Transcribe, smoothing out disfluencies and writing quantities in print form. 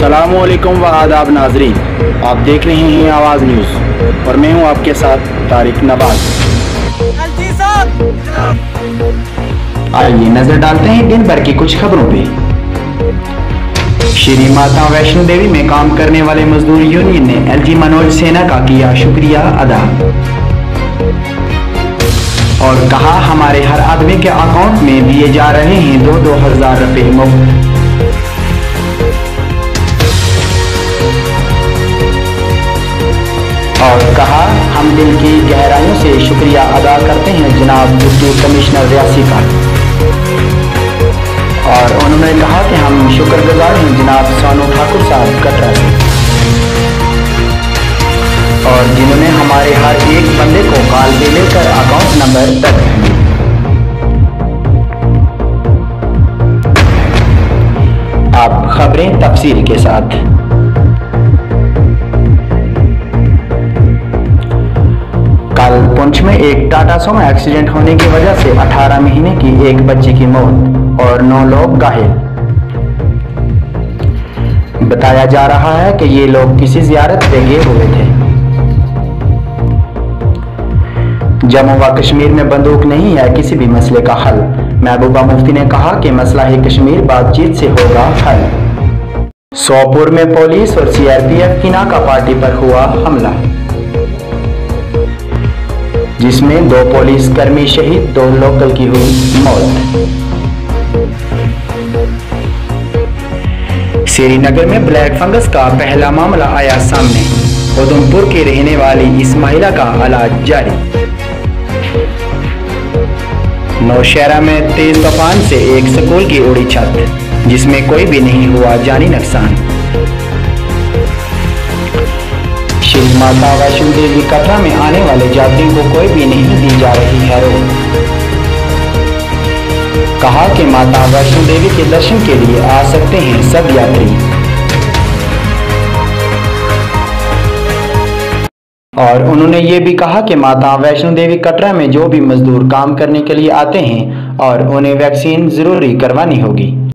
अस्सलामुअलैकुम व आदाब नाजरीन, आप देख रहे हैं आवाज़ न्यूज़ और मैं हूं आपके साथ तारिक नवाज। आइए नजर डालते हैं दिन भर की कुछ खबरों पे। श्री माता वैष्णो देवी में काम करने वाले मजदूर यूनियन ने एलजी मनोज सिन्हा का किया शुक्रिया अदा और कहा हमारे हर आदमी के अकाउंट में दिए जा रहे हैं 2,000 रुपए मुफ्त। और कहा हम दिल की गहराइयों से शुक्रिया अदा करते हैं जनाब डिप्टी कमिश्नर रियासी का। और उन्होंने कहा कि हम शुक्रगुजार हैं जनाब सोनू ठाकुर साहब कटरा से, और जिन्होंने हमारे हर एक बंदे को कॉल पे लेकर अकाउंट नंबर तक अब खबरें तफसील के साथ। कल पुंछ में एक टाटा सुमो एक्सीडेंट होने की वजह से 18 महीने की एक बच्ची की मौत और 9 लोग घायल। बताया जा रहा है कि ये लोग किसी जियारत पे गए हुए थे। जम्मू व कश्मीर में बंदूक नहीं है किसी भी मसले का हल। महबूबा मुफ्ती ने कहा कि मसला ही कश्मीर बातचीत से होगा हल। सोपुर में पुलिस और सीआरपीएफ की नाका पार्टी पर हुआ हमला, जिसमें 2 पुलिस कर्मी शहीद, 2 लोकल की हुई मौत। श्रीनगर में ब्लैक फंगस का पहला मामला आया सामने। उधमपुर की रहने वाली इस महिला का इलाज जारी। नौशहरा में तेज तूफान से एक स्कूल की उड़ी छत, जिसमें कोई भी नहीं हुआ जानी नुकसान। श्री माता वैष्णो देवी कटरा में आने वाले यात्रियों को कोई भी नहीं दी जा रही है रोक। कहा कि माता वैष्णो देवी के दर्शन के लिए आ सकते हैं सब यात्री। और उन्होंने ये भी कहा कि माता वैष्णो देवी कटरा में जो भी मजदूर काम करने के लिए आते हैं और उन्हें वैक्सीन जरूरी करवानी होगी।